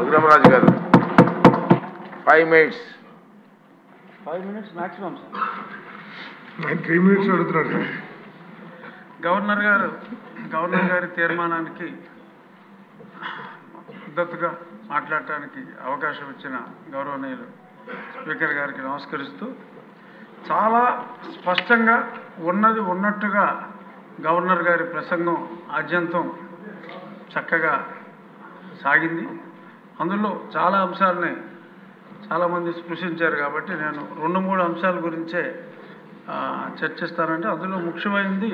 రఘురామరాజు గారు 5 minutes. 5 minutes maximum, sir. 3 minutes అడుగుతున్నారు sir. Governor గారి తీర్మానానికి మద్దతుగా మాట్లాడటానికి అవకాశం ఇచ్చిన గౌరవనీయులు స్పీకర్ గారికి నమస్కరిస్తూ, చాలా స్పష్టంగా ఉన్నది ఉన్నట్టుగా గవర్నర్ గారి ప్రసంగం ఆద్యంతం చక్కగా సాగింది. అందులో చాలా అంశాలని చాలామంది స్పృశించారు కాబట్టి నేను 2-3 అంశాల గురించే చర్చిస్తానంటే, అందులో ముఖ్యమైనది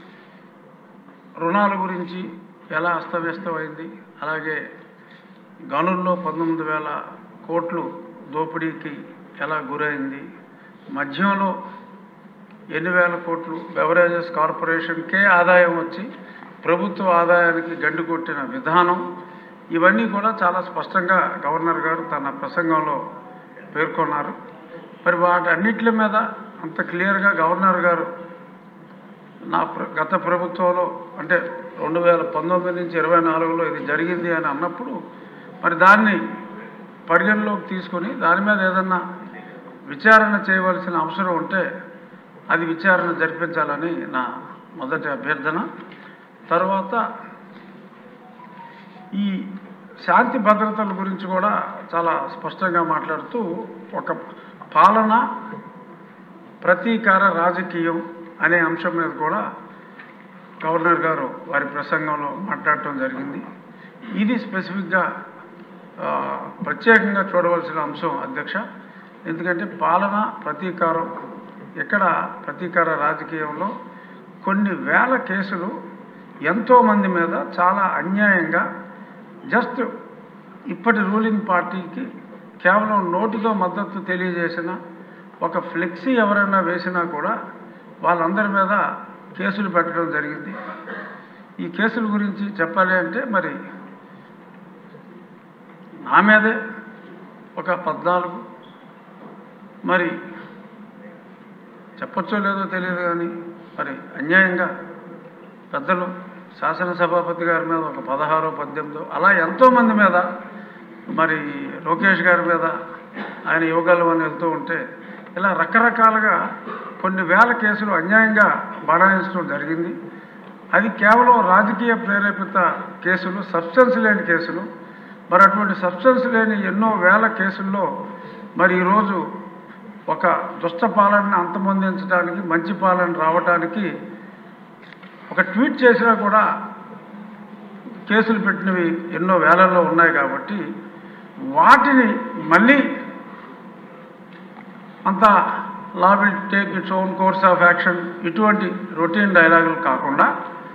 రుణాల గురించి ఎలా అస్తవ్యస్తమైంది, అలాగే గనుల్లో 19,000 కోట్లు దోపిడీకి ఎలా గురైంది, మద్యంలో ఎన్ని వేల కోట్లు బెవరేజెస్ కార్పొరేషన్కే ఆదాయం వచ్చి ప్రభుత్వ ఆదాయానికి గండి కొట్టిన విధానం, ఇవన్నీ కూడా చాలా స్పష్టంగా గవర్నర్ గారు తన ప్రసంగంలో పేర్కొన్నారు. మరి వాటన్నిటి మీద అంత క్లియర్గా గవర్నర్ గారు గత ప్రభుత్వంలో అంటే 2019 నుంచి 24లో ఇది జరిగింది అని అన్నప్పుడు, మరి దాన్ని పరిగణలోకి తీసుకొని దాని మీద ఏదన్నా విచారణ చేయవలసిన అవసరం ఉంటే అది విచారణ జరిపించాలని నా మొదటి అభ్యర్థన. తర్వాత ఈ శాంతి భద్రతల గురించి కూడా చాలా స్పష్టంగా మాట్లాడుతూ, ఒక పాలన ప్రతీకార రాజకీయం అనే అంశం మీద కూడా గవర్నర్ గారు వారి ప్రసంగంలో మాట్లాడటం జరిగింది. ఇది స్పెసిఫిక్గా ప్రత్యేకంగా చూడవలసిన అంశం అధ్యక్ష. ఎందుకంటే పాలన ప్రతీకారం, ఇక్కడ ప్రతీకార రాజకీయంలో కొన్ని వేల కేసులు ఎంతోమంది మీద చాలా అన్యాయంగా జస్ట్ ఇప్పటి రూలింగ్ పార్టీకి కేవలం నోటితో మద్దతు తెలియజేసిన ఒక ఫ్లెక్సీ ఎవరైనా వేసినా కూడా వాళ్ళందరి మీద కేసులు పెట్టడం జరిగింది. ఈ కేసుల గురించి చెప్పాలి అంటే, మరి నా మీదే ఒక 14, మరి చెప్పచ్చో లేదో తెలియదు కానీ మరి అన్యాయంగా పెద్దలు శాసనసభాపతి గారి మీద ఒక 16, 18 అలా ఎంతోమంది మీద, మరి లోకేష్ గారి మీద ఆయన యోగాలు అని వెళ్తూ ఉంటే ఇలా రకరకాలుగా కొన్ని వేల కేసులు అన్యాయంగా బడాయించడం జరిగింది. అది కేవలం రాజకీయ ప్రేరేపిత కేసులు, సబ్స్టెన్స్ లేని కేసులు. మరి అటువంటి సబ్స్టెన్స్ లేని ఎన్నో వేల కేసుల్లో మరి ఈరోజు ఒక దుష్ట పాలనని అంతమొందించడానికి, మంచి పాలన రావడానికి ఒక ట్వీట్ చేసినా కూడా కేసులు పెట్టినవి ఎన్నో వేలల్లో ఉన్నాయి. కాబట్టి వాటిని మళ్ళీ అంత law will take its own course of action, ఇటువంటి రొటీన్ డైలాగులు కాకుండా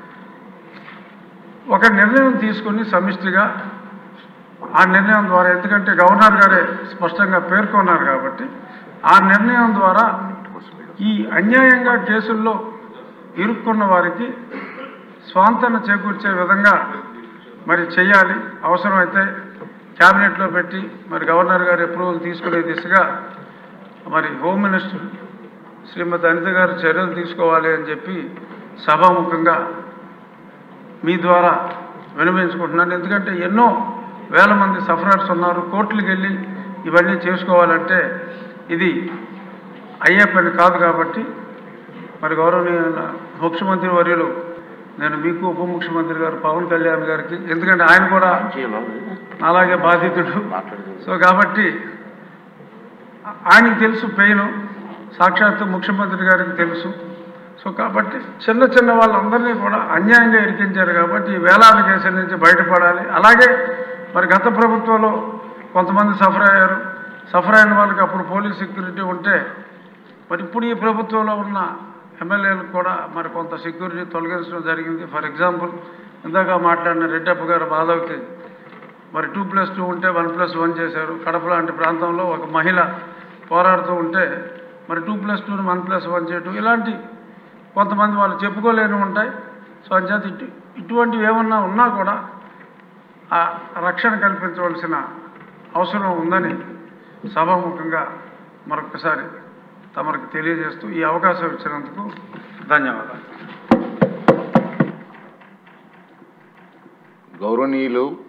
ఒక నిర్ణయం తీసుకుని సమిష్టిగా ఆ నిర్ణయం ద్వారా, ఎందుకంటే గవర్నర్ గారే స్పష్టంగా పేర్కొన్నారు కాబట్టి ఆ నిర్ణయం ద్వారా ఈ అన్యాయంగా కేసుల్లో ఇరుక్కున్న వారికి స్వాంతన చేకూర్చే విధంగా మరి చేయాలి. అవసరమైతే క్యాబినెట్లో పెట్టి మరి గవర్నర్ గారి అప్రూవల్ తీసుకునే దిశగా మరి హోమ్ మినిస్టర్ శ్రీమతి అనిత గారు చర్యలు తీసుకోవాలి అని చెప్పి సభాముఖంగా మీ ద్వారా విన్నవించుకుంటున్నాను. ఎందుకంటే ఎన్నో వేల మంది సఫరర్స్ ఉన్నారు. కోర్టులకు వెళ్ళి ఇవన్నీ చేసుకోవాలంటే ఇది అయ్యే పని కాదు. కాబట్టి మరి గౌరవనీయ ముఖ్యమంత్రి వర్యులు, నేను మీకు ఉప ముఖ్యమంత్రి గారు పవన్ కళ్యాణ్ గారికి, ఎందుకంటే ఆయన కూడా అలాగే బాధితుడు. సో కాబట్టి ఆయనకి తెలుసు పెయిన్, సాక్షాత్తు ముఖ్యమంత్రి గారికి తెలుసు. సో కాబట్టి చిన్న చిన్న వాళ్ళందరినీ కూడా అన్యాయంగా ఇరికించారు. కాబట్టి ఈ వేలాది కేసుల నుంచి బయటపడాలి. అలాగే మరి గత ప్రభుత్వంలో కొంతమంది సఫర్ అయిన వాళ్ళకి అప్పుడు పోలీస్ సెక్యూరిటీ ఉంటే, మరి ఇప్పుడు ఈ ప్రభుత్వంలో ఉన్న ఎమ్మెల్యేలకు కూడా మరి కొంత సెక్యూరిటీ తొలగించడం జరిగింది. ఫర్ ఎగ్జాంపుల్ ఇందాక మాట్లాడిన రెడ్డప్ప గారు మాధవ్కి మరి 2+2 ఉంటే 1+1 చేశారు. కడప లాంటి ప్రాంతంలో ఒక మహిళ పోరాడుతూ ఉంటే మరి 2+2ని 1+1 చేయటం, ఇలాంటి కొంతమంది వాళ్ళు చెప్పుకోలేని ఉంటాయి. సో అంచేత ఇటువంటివి ఏమన్నా ఉన్నా కూడా ఆ రక్షణ కల్పించవలసిన అవసరం ఉందని సభాముఖంగా మరొకసారి తమరికి తెలియజేస్తూ ఈ అవకాశం ఇచ్చినందుకు ధన్యవాదాలు. గౌరవనీయులు